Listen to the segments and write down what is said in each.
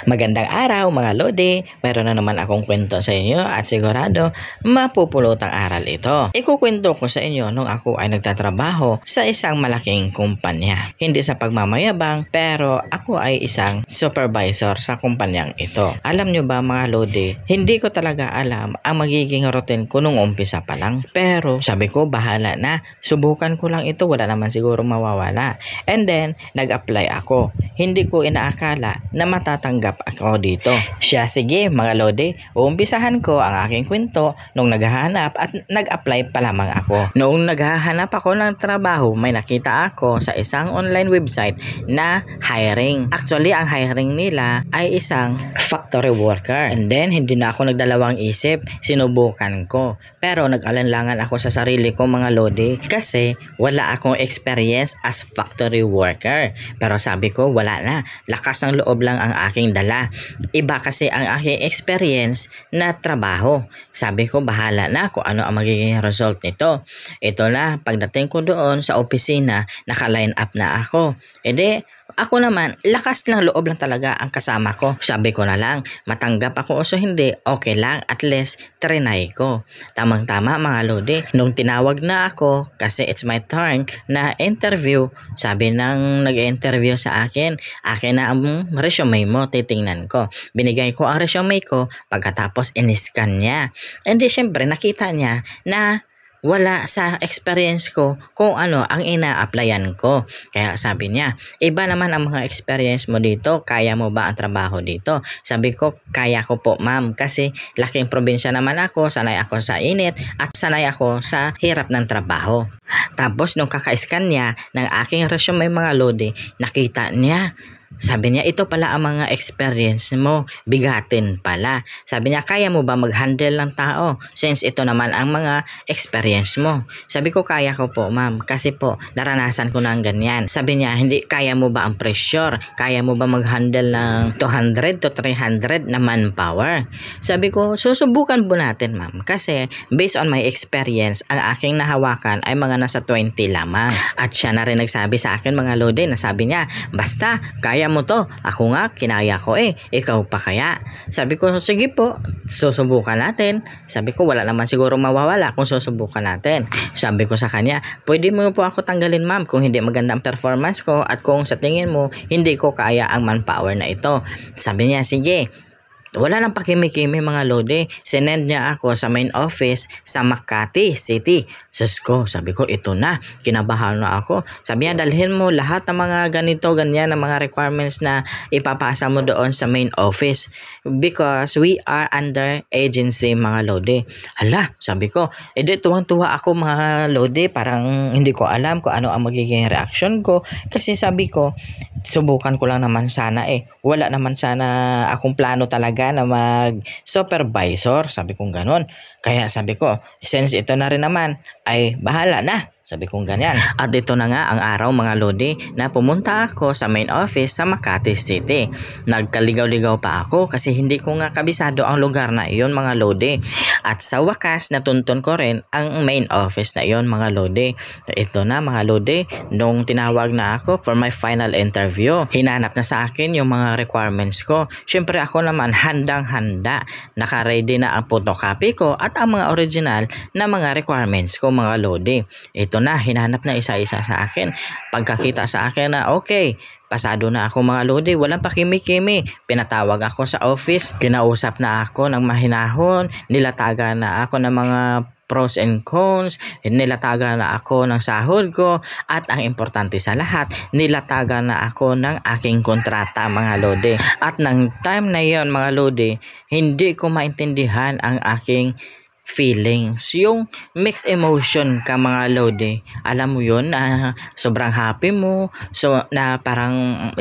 Magandang araw mga Lodi, mayroon na naman akong kwento sa inyo at sigurado mapupulutang aral ito. Ikukwento ko sa inyo nung ako ay nagtatrabaho sa isang malaking kumpanya. Hindi sa pagmamayabang pero ako ay isang supervisor sa kumpanyang ito. Alam nyo ba mga Lodi, hindi ko talaga alam ang magiging routine ko nung umpisa pa lang. Pero sabi ko bahala na, subukan ko lang ito, wala naman siguro mawawala. And then nag-apply ako. Hindi ko inaakala na matatanggap ako dito. Siya, sige mga Lodi, uumpisahan ko ang aking kwento nung naghahanap at nag-apply pa lamang ako. Noong naghahanap ako ng trabaho, may nakita ako sa isang online website na hiring. Actually, ang hiring nila ay isang factory worker. And then, hindi na ako nagdalawang isip, sinubukan ko. Pero nag-alanlangan ako sa sarili ko mga Lodi kasi wala akong experience as factory worker. Pero sabi ko, wala na. Lakas ng loob lang ang aking dala. Iba kasi ang aking experience na trabaho. Sabi ko, bahala na kung ano ang magiging result nito. Ito na, pagdating ko doon sa opisina, naka-line up na ako. Edi, ako naman, lakas ng loob lang talaga ang kasama ko. Sabi ko na lang, matanggap ako o so hindi, okay lang, at least trinay ko. Tamang-tama mga Lodi, nung tinawag na ako, kasi it's my turn na interview, sabi ng nag-interview sa akin na ang resume mo, titingnan ko. Binigay ko ang resume ko, pagkatapos in-scan niya. And di syempre, nakita niya na wala sa experience ko kung ano ang ina-applyan ko. Kaya sabi niya, iba naman ang mga experience mo dito. Kaya mo ba ang trabaho dito? Sabi ko, kaya ko po ma'am. Kasi laking probinsya naman ako. Sanay ako sa init at sanay ako sa hirap ng trabaho. Tapos nung kaka-scan niya ng aking resume mga Lodi, nakita niya. Sabi niya, ito pala ang mga experience mo, bigatin pala. Sabi niya, kaya mo ba mag-handle ng tao? Since ito naman ang mga experience mo. Sabi ko, kaya ko po ma'am, kasi po naranasan ko na ang ganyan. Sabi niya, hindi, kaya mo ba ang pressure? Kaya mo ba mag-handle ng 200 to 300 na manpower? Sabi ko, susubukan po natin ma'am. Kasi based on my experience, ang aking nahawakan ay mga nasa 20 lamang. At siya na rin nagsabi sa akin mga Lodi, na sabi niya, basta, kaya mo to. Ako nga, kinaya ko ikaw pa kaya? Sabi ko, sige po, susubukan natin. Sabi ko, wala naman siguro mawawala kung susubukan natin. Sabi ko sa kanya, pwede mo po ako tanggalin ma'am kung hindi maganda ang performance ko at kung sa tingin mo, hindi ko kaya ang manpower na ito. Sabi niya, sige. Wala nang pakimi-kimi mga Lodi. Sinend niya ako sa main office sa Makati City. Sus ko, sabi ko, ito na. Kinabahan na ako. Sabi niya, dalhin mo lahat ng mga ganito, ganyan, ng mga requirements na ipapasa mo doon sa main office. Because we are under agency mga Lodi. Hala, sabi ko, edi tuwang-tuwa ako mga Lodi. Parang hindi ko alam kung ano ang magiging reaction ko. Kasi sabi ko, subukan ko lang naman sana Wala naman sana akong plano talaga na mag-supervisor. Sabi kong ganon. Kaya sabi ko, since ito na rin naman, ay bahala na. Sabi kong ganyan. At ito na nga ang araw mga Lodi na pumunta ako sa main office sa Makati City. Nagkaligaw-ligaw pa ako kasi hindi ko nga kabisado ang lugar na iyon mga Lodi. At sa wakas natuntun ko rin ang main office na iyon mga Lodi. Ito na mga Lodi, nung tinawag na ako for my final interview, hinanap na sa akin yung mga requirements ko. Syempre ako naman handang-handa. Naka-ready na ang photocopy ko at ang mga original na mga requirements ko mga Lodi. Ito na, hinanap na isa-isa sa akin. Pagkakita sa akin na okay, pasado na ako mga Lodi, walang pakimi-kimi. Pinatawag ako sa office, kinausap na ako ng mahinahon, nilatagan na ako ng mga pros and cons, nilatagan na ako ng sahod ko, at ang importante sa lahat, nilatagan na ako ng aking kontrata mga Lodi. At ng time na yon mga Lodi, hindi ko maintindihan ang aking feelings, yung mixed emotion ka mga Lodi. Alam mo yun, sobrang happy mo, so na parang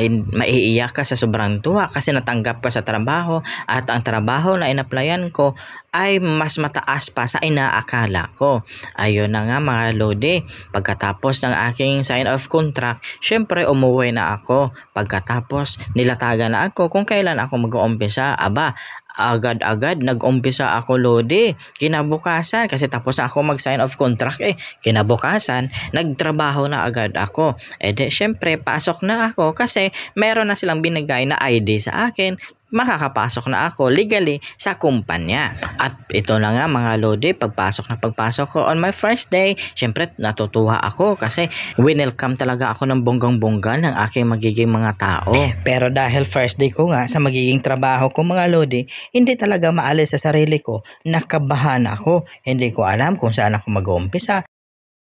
maiiyak ka sa sobrang tuwa kasi natanggap ka sa trabaho at ang trabaho na in-applyan ko ay mas mataas pa sa inaakala ko. Ayun na nga mga Lodi, pagkatapos ng aking sign of contract, syempre umuwi na ako. Pagkatapos nilatagan na ako kung kailan ako mag-uumpisa. Aba, agad-agad nag-umpisa ako Lodi. Kinabukasan, kasi tapos ako mag-sign of contract kinabukasan, nagtrabaho na agad ako. Syempre, pasok na ako kasi meron na silang binigay na ID sa akin makakapasok na ako legally sa kumpanya. At ito na nga mga lodi, pagpasok ko on my first day, syempre natutuwa ako kasi winelcome talaga ako ng bonggang-bongga ng aking magiging mga tao. Pero dahil first day ko nga sa magiging trabaho ko mga lodi, hindi talaga maalis sa sarili ko, nakabahan ako. Hindi ko alam kung saan ako mag-uumpisa,